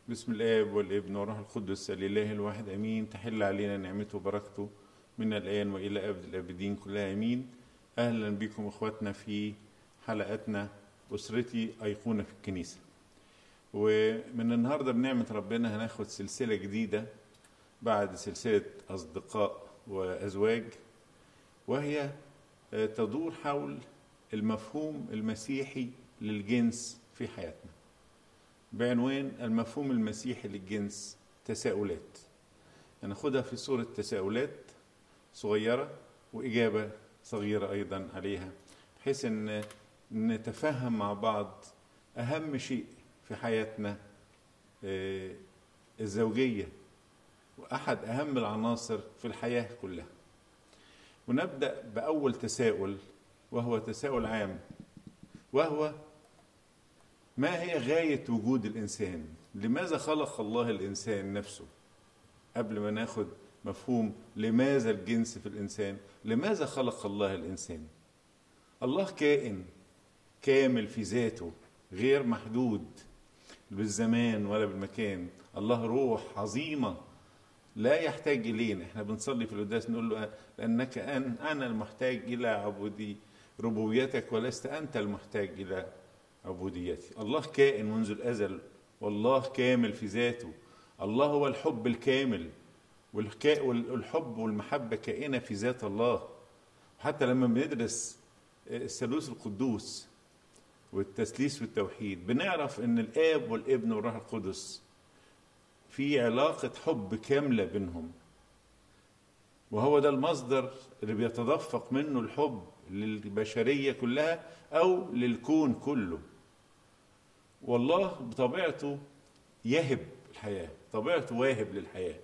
بسم الآب والابن والروح القدس الإله الواحد أمين. تحل علينا نعمته وبركته من الآن وإلى أبد الآبدين كلها أمين. أهلا بكم إخواتنا في حلقتنا أسرتي أيقونة في الكنيسة. ومن النهاردة بنعمة ربنا هناخد سلسلة جديدة بعد سلسلة أصدقاء وأزواج، وهي تدور حول المفهوم المسيحي للجنس في حياتنا، بعنوان المفهوم المسيحي للجنس تساؤلات. هناخدها في صورة تساؤلات صغيرة وإجابة صغيرة أيضا عليها، بحيث أن نتفهم مع بعض أهم شيء في حياتنا الزوجية، وأحد أهم العناصر في الحياة كلها. ونبدأ بأول تساؤل، وهو تساؤل عام، وهو: ما هي غاية وجود الإنسان؟ لماذا خلق الله الإنسان نفسه؟ قبل ما ناخد مفهوم لماذا الجنس في الإنسان، لماذا خلق الله الإنسان؟ الله كائن كامل في ذاته، غير محدود بالزمان ولا بالمكان. الله روح عظيمة لا يحتاج إلينا. احنا بنصلي في القداس نقول له: لأنك أنا المحتاج إلى ربوبيتك ولست أنت المحتاج إلى عبوديتي. الله كائن منذ الأزل، والله كامل في ذاته. الله هو الحب الكامل، والحب والمحبة كائنة في ذات الله. حتى لما بندرس الثالوث القدوس والتثليث والتوحيد بنعرف ان الآب والابن والروح القدس في علاقة حب كاملة بينهم، وهو ده المصدر اللي بيتدفق منه الحب للبشرية كلها أو للكون كله. والله بطبيعته يهب الحياة، طبيعته واهب للحياة.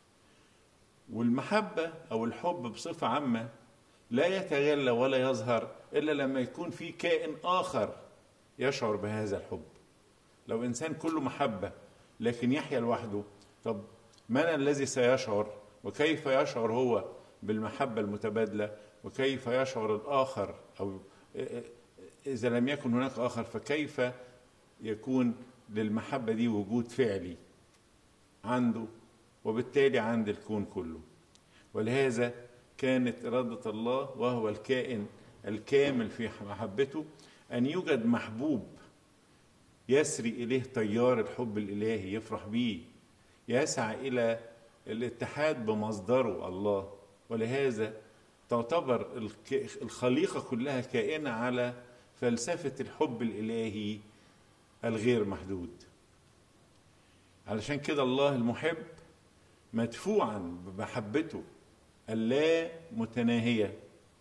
والمحبة أو الحب بصفة عامة لا يتجلى ولا يظهر إلا لما يكون في كائن آخر يشعر بهذا الحب. لو إنسان كله محبة لكن يحيا لوحده، طب من الذي سيشعر؟ وكيف يشعر هو بالمحبة المتبادلة؟ وكيف يشعر الآخر؟ أو إذا لم يكن هناك آخر فكيف يكون للمحبة دي وجود فعلي عنده وبالتالي عند الكون كله؟ ولهذا كانت إرادة الله، وهو الكائن الكامل في محبته، أن يوجد محبوب يسري إليه تيار الحب الإلهي، يفرح به، يسعى إلى الاتحاد بمصدره الله. ولهذا تعتبر الخليقة كلها كائنة على فلسفة الحب الإلهي الغير محدود. علشان كده الله المحب مدفوعا بمحبته اللا متناهية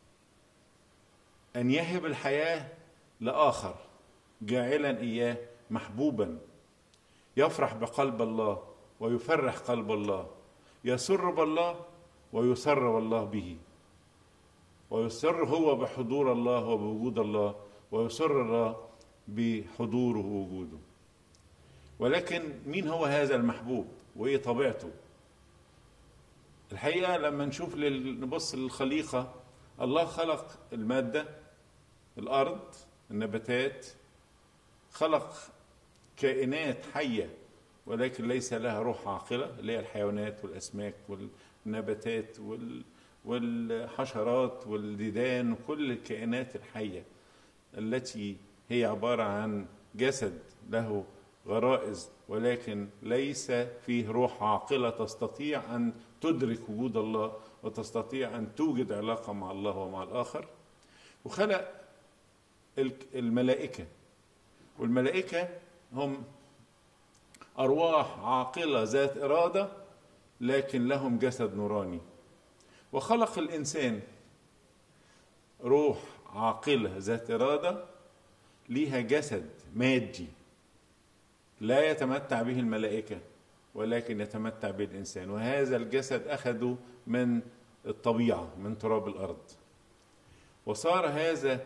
أن يهب الحياة لآخر، جاعلا إياه محبوبا، يفرح بقلب الله ويفرح قلب الله، يسر بالله ويسر والله به، ويسر هو بحضور الله وبوجود الله، ويسر الله بحضوره ووجوده. ولكن مين هو هذا المحبوب وإيه طبيعته؟ الحقيقة لما نبص للخليقة، الله خلق المادة، الأرض، النباتات، خلق كائنات حية ولكن ليس لها روح عاقلة، اللي هي الحيوانات والأسماك والنباتات والحشرات والديدان وكل الكائنات الحية التي هي عبارة عن جسد له غرائز ولكن ليس فيه روح عاقلة تستطيع أن تدرك وجود الله وتستطيع أن توجد علاقة مع الله ومع الآخر. وخلق الملائكة، والملائكة هم أرواح عاقلة ذات إرادة لكن لهم جسد نوراني. وخلق الإنسان روح عاقلة ذات إرادة ليها جسد مادي لا يتمتع به الملائكة ولكن يتمتع به الإنسان، وهذا الجسد أخذه من الطبيعة، من تراب الأرض. وصار هذا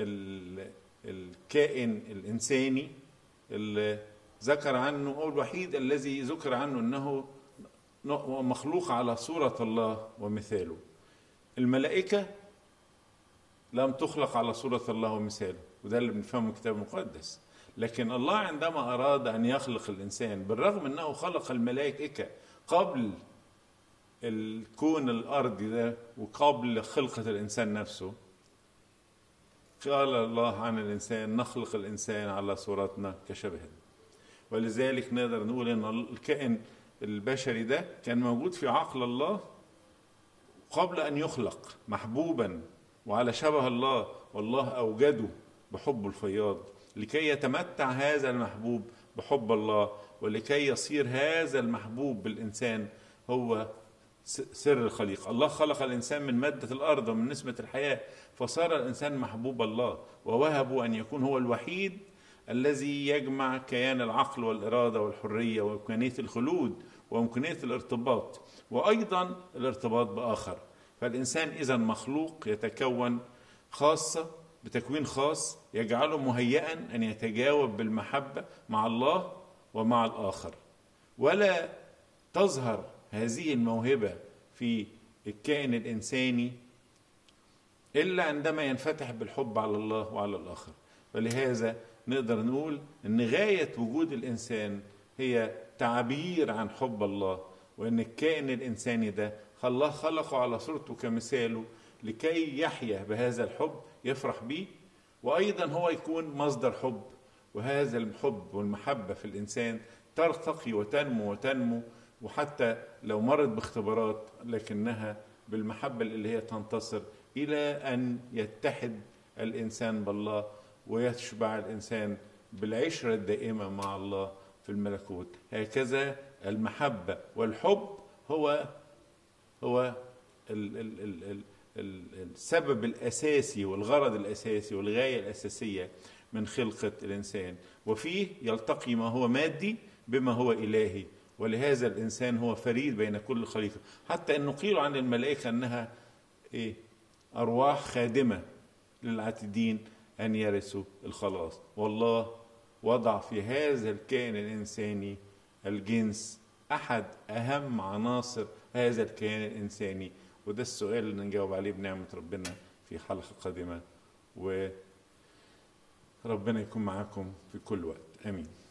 الكائن الإنساني اللي ذكر عنه، أو الوحيد الذي ذكر عنه أنه مخلوق على صورة الله ومثاله. الملائكة لم تخلق على صورة الله ومثاله، وده اللي بنفهمه الكتاب المقدس. لكن الله عندما أراد أن يخلق الإنسان، بالرغم أنه خلق الملائكة قبل الكون الأرضي ده وقبل خلقة الإنسان نفسه، قال الله عن الإنسان نخلق الإنسان على صورتنا كشبهنا. ولذلك نقدر نقول أن الكائن البشري ده كان موجود في عقل الله قبل أن يخلق، محبوبا وعلى شبه الله، والله أوجده بحب الفياض لكي يتمتع هذا المحبوب بحب الله، ولكي يصير هذا المحبوب بالإنسان هو سر الخليقة. الله خلق الإنسان من مادة الأرض ومن نسمة الحياة، فصار الإنسان محبوب الله، ووهبه أن يكون هو الوحيد الذي يجمع كيان العقل والإرادة والحرية وإمكانية الخلود وإمكانية الارتباط، وأيضا الارتباط بآخر. فالإنسان إذا مخلوق يتكون خاصة بتكوين خاص يجعله مهيئا أن يتجاوب بالمحبة مع الله ومع الآخر. ولا تظهر هذه الموهبة في الكائن الإنساني إلا عندما ينفتح بالحب على الله وعلى الآخر. ولهذا نقدر نقول أن غاية وجود الإنسان هي تعبير عن حب الله، وأن الكائن الإنساني ده الله خلقه على صورته كمثاله لكي يحيا بهذا الحب، يفرح به، وأيضا هو يكون مصدر حب. وهذا الحب والمحبة في الإنسان ترتقي وتنمو وتنمو، وحتى لو مرت باختبارات لكنها بالمحبة اللي هي تنتصر إلى أن يتحد الإنسان بالله ويشبع الإنسان بالعشرة الدائمة مع الله في الملكوت. هكذا المحبة والحب هو السبب الأساسي والغرض الأساسي والغاية الأساسية من خلقة الإنسان، وفيه يلتقي ما هو مادي بما هو إلهي. ولهذا الإنسان هو فريد بين كل خليقة، حتى أنه قيل عن الملائكة أنها أرواح خادمة للعاتدين أن يرثوا الخلاص. والله وضع في هذا الكائن الإنساني الجنس أحد أهم عناصر هذا الكيان الإنساني، وده السؤال اللي نجاوب عليه بنعمة ربنا في حلقة قادمة، وربنا يكون معكم في كل وقت. آمين.